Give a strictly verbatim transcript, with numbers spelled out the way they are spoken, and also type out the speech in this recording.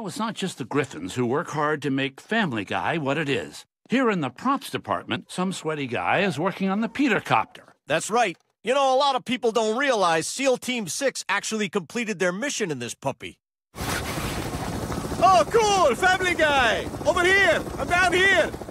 know, it's not just the Griffins who work hard to make Family Guy what it is. Here in the props department, some sweaty guy is working on the Petercopter. That's right. You know, a lot of people don't realize SEAL Team six actually completed their mission in this puppy. Oh, cool! Family Guy! Over here! I'm down here!